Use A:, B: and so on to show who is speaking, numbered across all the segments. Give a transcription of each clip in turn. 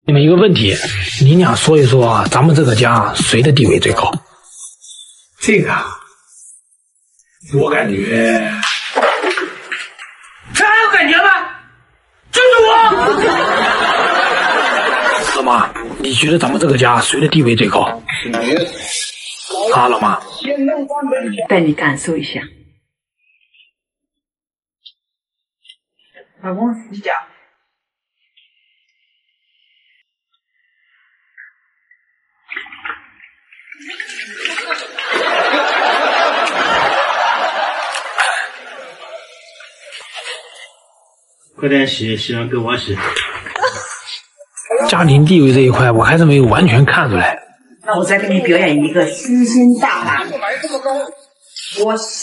A: 你们一个问题，你俩说一说啊，咱们这个家谁的地位最高？
B: 这个，我感觉，这还有感觉吗？就是我。
A: 老妈，你觉得咱们这个家谁的地位最高？啊，老妈，
C: 带你感受一下。老公，你讲。
D: 快点洗，洗完给我洗。
A: 家庭地位这一块，我还是没有完全看出来。
C: 那我再给你表演一个吸星大法。我吸，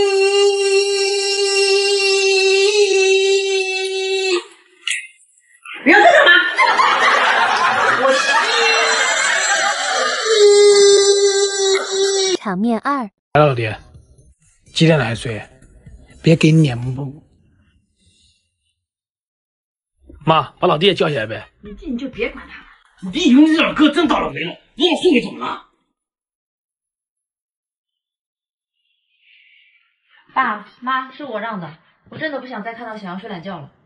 C: 不要在干嘛？我吸。
E: 场面2。
A: 来了，老爹，几点来睡？别给你脸不。妈，把老爹叫起来呗。
C: 你这你就别管他了。
B: 你弟兄这两个真倒了霉了，让我送给怎么了？
F: 爸妈，是我让的，我真的不想再看到想要睡懒觉了。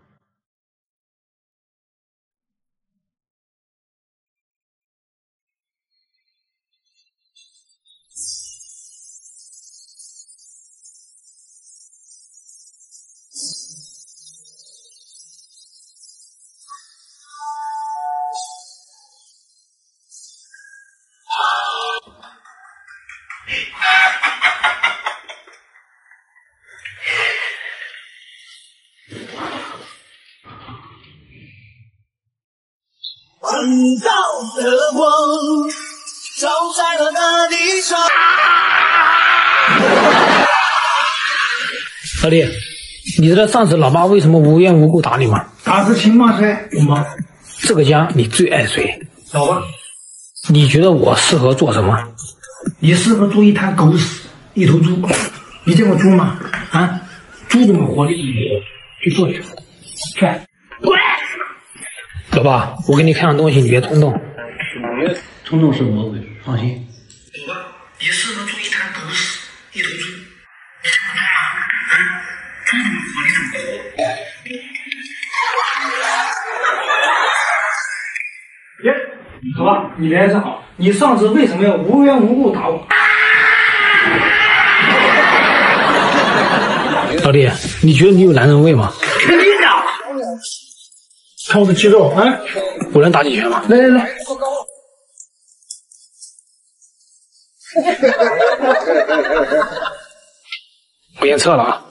G: 万道的光照在了大地上。
A: 老爹，你知道上次老妈为什么无缘无故打你吗？
B: 打是亲妈噻，有吗？
A: 这个家你最爱谁？
B: 老爸，
A: 你觉得我适合做什么？
B: 你适合做一滩狗屎，一头猪。你见过猪吗？啊，猪这么活的，去做去，去，滚！
A: 老爸，我给你看样东西，你别冲动。
B: 冲动是魔鬼，放心。
G: 老爸，你适合做一滩狗屎，一头猪。你见过猪吗？啊，猪这么活的怎么活？
B: 别，好吧，你别站好。你上次为什么要无缘无故打我？
A: 老弟，你觉得你有男人味吗？
B: 肯定的。看我的肌肉啊！
A: 我能打几拳吗？
B: 来来来。
A: 我先撤了啊。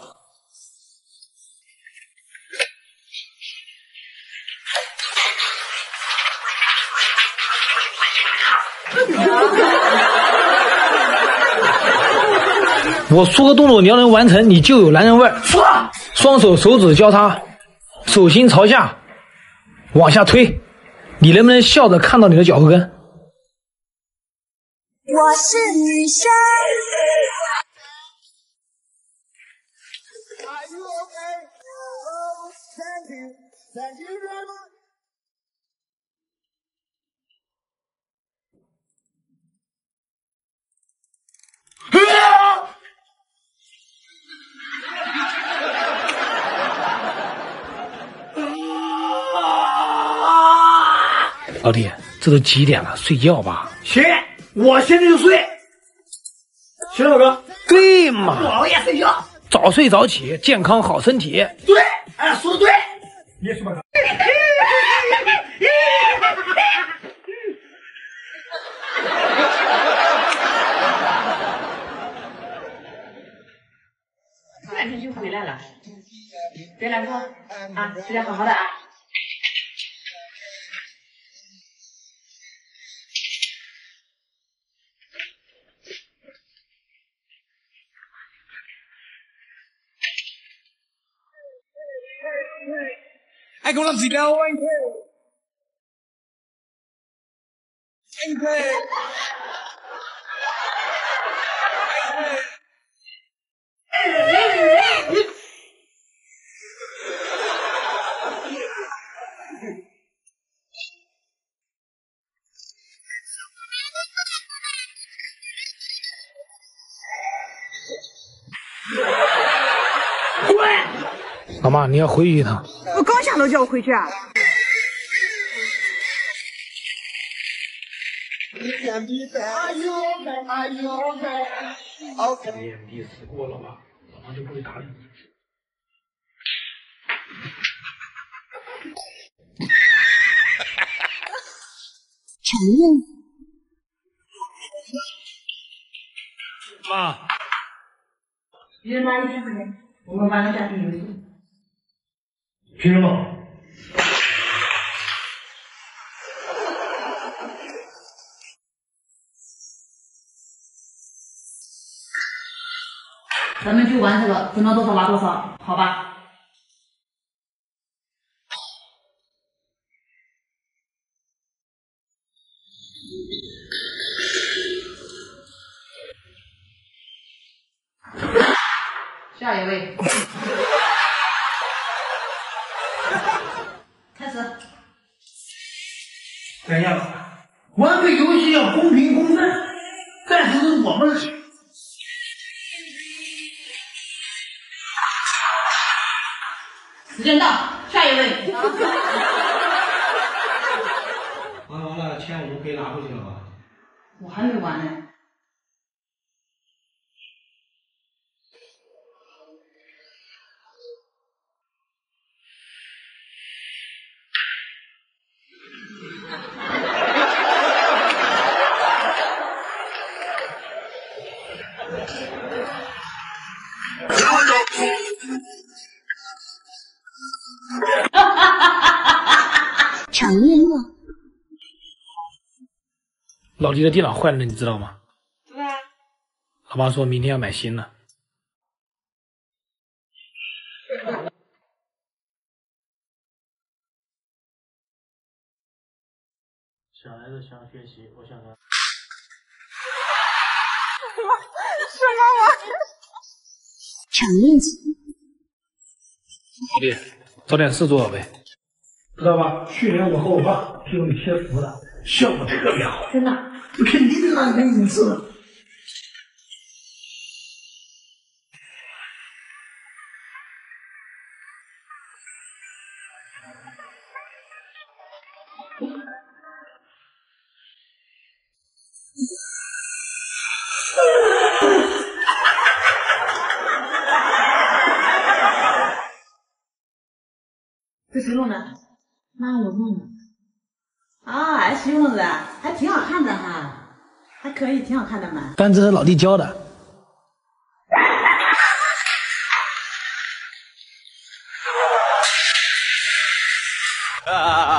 A: 我说个动作你要能完成，你就有男人味儿。
B: 说，
A: 双手手指交叉，手心朝下，往下推。你能不能笑着看到你的脚后跟？
E: 我是女生。
A: 老弟，这都几点了？睡觉吧。
B: 行，我现在就睡。行，老哥。
A: 对嘛？
B: 不熬夜睡觉，
A: 早睡早起，健康好身体。
B: 对，哎，说的对。你也是吧？
F: 半天就回来了，别难过啊，睡得好好的啊。
G: Ai cũng làm gì đâu anh Thề. Anh Thề. Anh Thề.
A: 老妈，你要回去一趟。
H: 我刚下楼叫我回去啊。
A: 眼皮死过了吧，老妈就不会打理你。
E: 承认。
A: 妈，
C: 你妈一天不来，我们晚上下去游戏。
B: 凭什么？
C: 咱们就玩这个，挣到多少拿多少，好吧？下一位，开始。
B: 等一下，玩个游戏要公平公正，但是我们是。
C: 时间到，下一位。
D: 完了，钱我们可以拿回去了吧？
C: 我还没完呢。
E: 承认了。
A: 老弟的电脑坏了，你知道吗？
H: 知道啊。
A: 老妈说明天要买新的。小孩子想学习，我想他。
H: 什么玩意？
E: 承认。
A: 老弟，找点事做呗。
B: 知道吧？去年我和我爸替你贴符的，效果特别好。
C: 真的？
B: 肯定的，没你事。
C: 这谁用的？妈，我用的。啊，儿媳用的，还挺好看的哈，还可以，挺好看的嘛。
A: 但这是老弟教的。
G: 啊